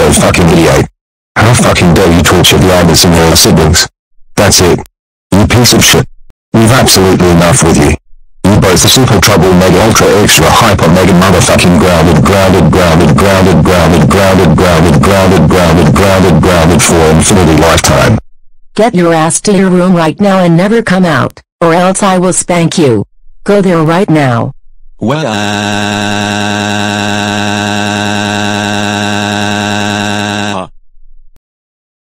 no fucking idiot. How fucking dare you torture the Andersoneria siblings? That's it. You piece of shit. We've absolutely enough with you. You both are super trouble mega ultra extra hyper mega motherfucking grounded for infinity lifetime. Get your ass to your room right now and never come out, or else I will spank you. Go there right now. Well,